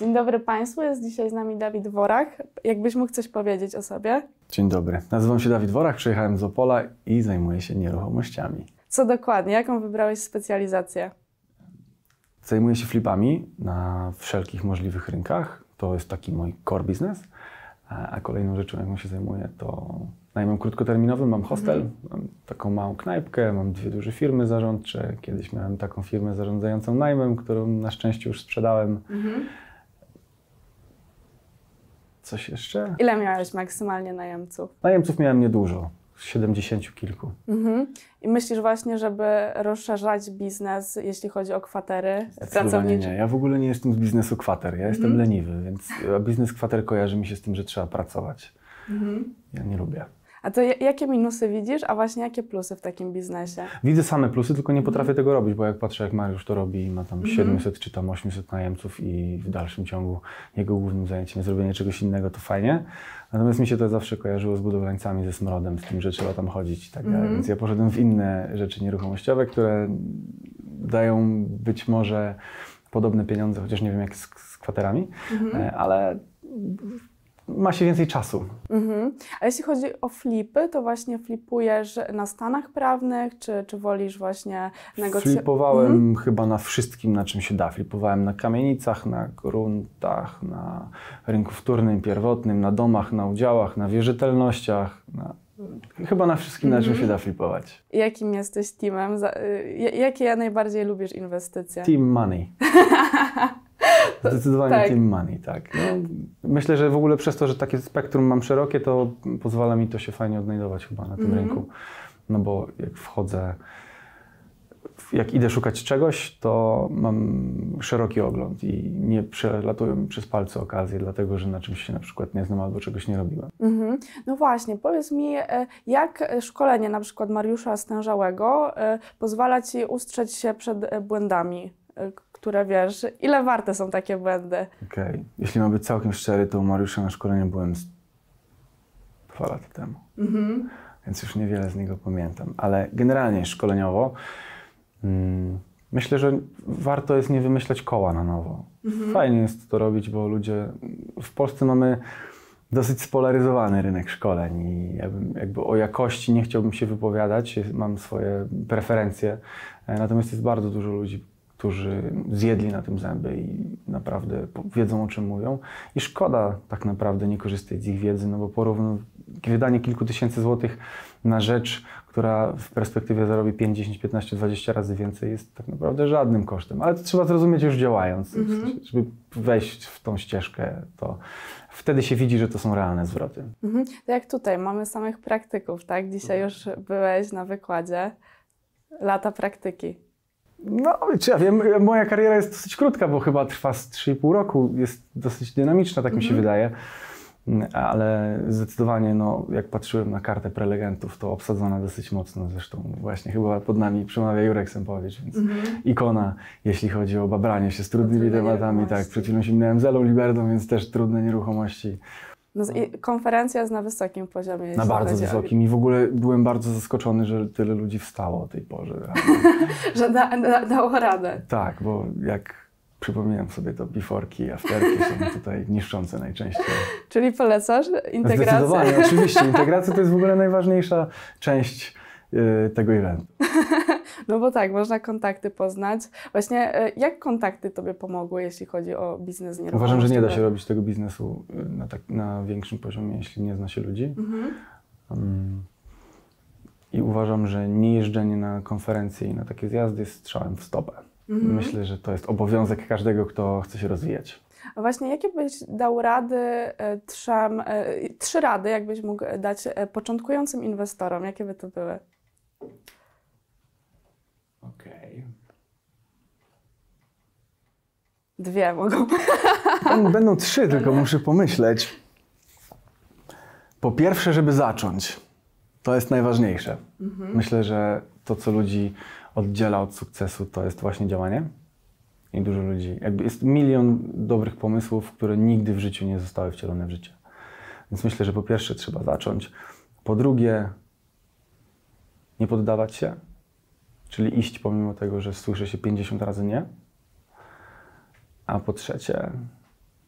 Dzień dobry Państwu, jest dzisiaj z nami Dawid Worach. Jakbyś mógł coś powiedzieć o sobie? Dzień dobry, nazywam się Dawid Worach, przyjechałem z Opola i zajmuję się nieruchomościami. Co dokładnie? Jaką wybrałeś specjalizację? Zajmuję się flipami na wszelkich możliwych rynkach. To jest taki mój core business. A kolejną rzeczą, jaką się zajmuję, to najmem krótkoterminowym. Mam hostel, mam taką małą knajpkę, mam 2 duże firmy zarządcze. Kiedyś miałem taką firmę zarządzającą najmem, którą na szczęście już sprzedałem. Coś jeszcze? Ile miałeś maksymalnie najemców? Najemców miałem niedużo, 70 kilku. I myślisz właśnie, żeby rozszerzać biznes, jeśli chodzi o kwatery pracownicze? Nie, ja w ogóle nie jestem z biznesu kwater, ja jestem leniwy, więc biznes kwater kojarzy mi się z tym, że trzeba pracować. Ja nie lubię. A to jakie minusy widzisz, a właśnie jakie plusy w takim biznesie? Widzę same plusy, tylko nie potrafię tego robić, bo jak patrzę, jak Mariusz to robi i ma tam 700 czy tam 800 najemców i w dalszym ciągu jego głównym zajęciem jest zrobienie czegoś innego, to fajnie. Natomiast mi się to zawsze kojarzyło z budowlańcami, ze smrodem, z tym, że trzeba tam chodzić i tak dalej. Więc ja poszedłem w inne rzeczy nieruchomościowe, które dają być może podobne pieniądze, chociaż nie wiem jak z kwaterami, ale ma się więcej czasu. A jeśli chodzi o flipy, to właśnie flipujesz na stanach prawnych, czy wolisz właśnie negocjować? Flipowałem chyba na wszystkim, na czym się da. Flipowałem na kamienicach, na gruntach, na rynku wtórnym, pierwotnym, na domach, na udziałach, na wierzytelnościach. Chyba na wszystkim, na czym się da flipować. Jakim jesteś teamem? Jakie najbardziej lubisz inwestycje? Team money. Zdecydowanie tak. Team money, tak. No, myślę, że w ogóle przez to, że takie spektrum mam szerokie, to pozwala mi to się fajnie odnajdować chyba na tym rynku. No bo jak idę szukać czegoś, to mam szeroki ogląd i nie przelatują mi przez palce okazje, dlatego że na czymś się na przykład nie znam albo czegoś nie robiłem. No właśnie, powiedz mi, jak szkolenie na przykład Mariusza Stężałego pozwala Ci ustrzec się przed błędami, które wiesz, ile warte są takie błędy? Okej. Jeśli mam być całkiem szczery, to u Mariusza na szkoleniu byłem 2 lata temu. Więc już niewiele z niego pamiętam. Ale generalnie szkoleniowo myślę, że warto jest nie wymyślać koła na nowo. Fajnie jest to robić, bo ludzie... W Polsce mamy dosyć spolaryzowany rynek szkoleń i jakby o jakości nie chciałbym się wypowiadać. Mam swoje preferencje. Natomiast jest bardzo dużo ludzi, którzy zjedli na tym zęby i naprawdę wiedzą, o czym mówią. I szkoda tak naprawdę nie korzystać z ich wiedzy, no bo wydanie kilku tysięcy złotych na rzecz, która w perspektywie zarobi 5, 10, 15, 20 razy więcej, jest tak naprawdę żadnym kosztem. Ale to trzeba zrozumieć już działając. Żeby wejść w tą ścieżkę, to wtedy się widzi, że to są realne zwroty. To jak tutaj, mamy samych praktyków, tak? Dzisiaj już byłeś na wykładzie. Lata praktyki. No, czy ja wiem, moja kariera jest dosyć krótka, bo chyba trwa z 3,5 roku, jest dosyć dynamiczna, tak mi się wydaje, ale zdecydowanie, no, jak patrzyłem na kartę prelegentów, to obsadzona dosyć mocno, zresztą właśnie chyba pod nami przemawia Jurek Sępowicz, więc ikona, jeśli chodzi o babranie się z trudnymi tematami, tak, przed chwilą się minąłem z Elą Liberdą, więc też trudne nieruchomości. No, konferencja jest na wysokim poziomie. Na bardzo wysokim i w ogóle byłem bardzo zaskoczony, że tyle ludzi wstało o tej porze. Że dało radę. Tak, bo jak przypominam sobie, to before'ki i after'ki są tutaj niszczące najczęściej. Czyli polecasz integrację? Zdecydowanie, oczywiście. Integracja to jest w ogóle najważniejsza część tego eventu. No bo tak, można kontakty poznać. Właśnie jak kontakty Tobie pomogły, jeśli chodzi o biznes nieruchomościowy? Uważam, że nie da się robić tego biznesu na większym poziomie, jeśli nie zna się ludzi. I uważam, że nie jeżdżenie na konferencje i na takie zjazdy jest strzałem w stopę. Myślę, że to jest obowiązek każdego, kto chce się rozwijać. A właśnie jakie byś dał rady, 3 rady, jakbyś mógł dać początkującym inwestorom? Jakie by to były? Okej. 2 mogą. Będą 3, tylko muszę pomyśleć. Po pierwsze, żeby zacząć. To jest najważniejsze. Myślę, że to, co ludzi oddziela od sukcesu, to jest właśnie działanie. I dużo ludzi, jest milion dobrych pomysłów, które nigdy w życiu nie zostały wcielone w życie. Więc myślę, że po pierwsze trzeba zacząć. Po drugie, nie poddawać się. Czyli iść pomimo tego, że słyszy się 50 razy nie. A po trzecie,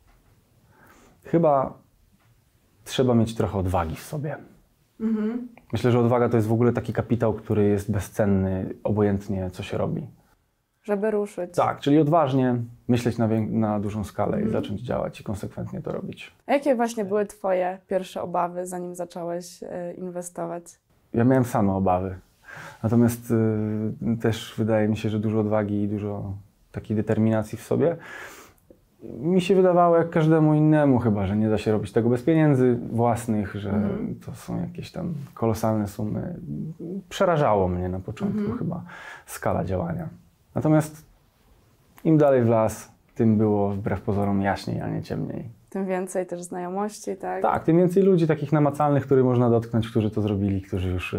Chyba trzeba mieć trochę odwagi w sobie. Myślę, że odwaga to jest w ogóle taki kapitał, który jest bezcenny, obojętnie co się robi. Żeby ruszyć. Tak, czyli odważnie myśleć na dużą skalę i zacząć działać i konsekwentnie to robić. A jakie właśnie były Twoje pierwsze obawy, zanim zacząłeś inwestować? Ja miałem same obawy. Natomiast też wydaje mi się, że dużo odwagi i dużo takiej determinacji w sobie. Mi się wydawało jak każdemu innemu chyba, że nie da się robić tego bez pieniędzy własnych, że to są jakieś tam kolosalne sumy. Przerażało mnie na początku chyba skala działania. Natomiast im dalej w las, tym było wbrew pozorom jaśniej, a nie ciemniej. Tym więcej też znajomości, tak? Tak, tym więcej ludzi takich namacalnych, których można dotknąć, którzy to zrobili, którzy już...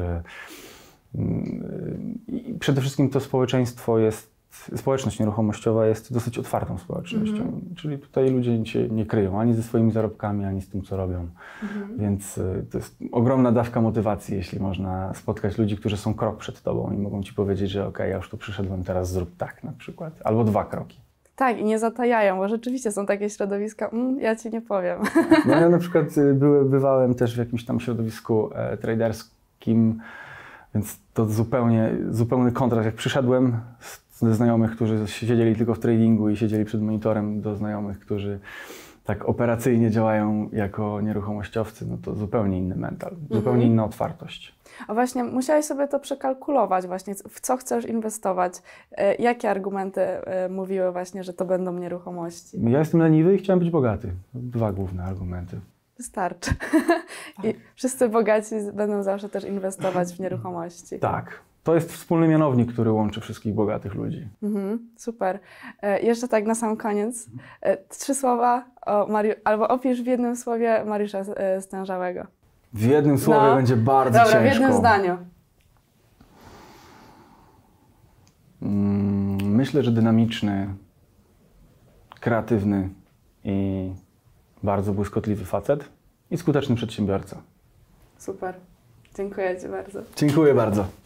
I przede wszystkim to społeczność nieruchomościowa jest dosyć otwartą społecznością. Czyli tutaj ludzie się nie kryją ani ze swoimi zarobkami, ani z tym, co robią. Więc to jest ogromna dawka motywacji, jeśli można spotkać ludzi, którzy są krok przed tobą i mogą ci powiedzieć, że okej, ja już tu przyszedłem, teraz zrób tak na przykład. Albo 2 kroki. Tak, i nie zatajają, bo rzeczywiście są takie środowiska, ja ci nie powiem. No ja na przykład bywałem też w jakimś tam środowisku traderskim, więc to zupełny kontrast. Jak przyszedłem ze znajomych, którzy siedzieli tylko w tradingu i siedzieli przed monitorem, do znajomych, którzy tak operacyjnie działają jako nieruchomościowcy, no to zupełnie inny mental, zupełnie inna otwartość. A właśnie musiałeś sobie to przekalkulować właśnie, w co chcesz inwestować. Jakie argumenty mówiły właśnie, że to będą nieruchomości? Ja jestem leniwy i chciałem być bogaty. 2 główne argumenty. Wystarczy. I wszyscy bogaci będą zawsze też inwestować w nieruchomości. Tak. To jest wspólny mianownik, który łączy wszystkich bogatych ludzi. Super. Jeszcze tak na sam koniec. 3 słowa albo opisz w jednym słowie Mariusza Stężałego. W jednym słowie będzie bardzo ciężko. Dobra, w jednym zdaniu. Myślę, że dynamiczny, kreatywny i bardzo błyskotliwy facet i skuteczny przedsiębiorca. Super. Dziękuję ci bardzo. Dziękuję bardzo.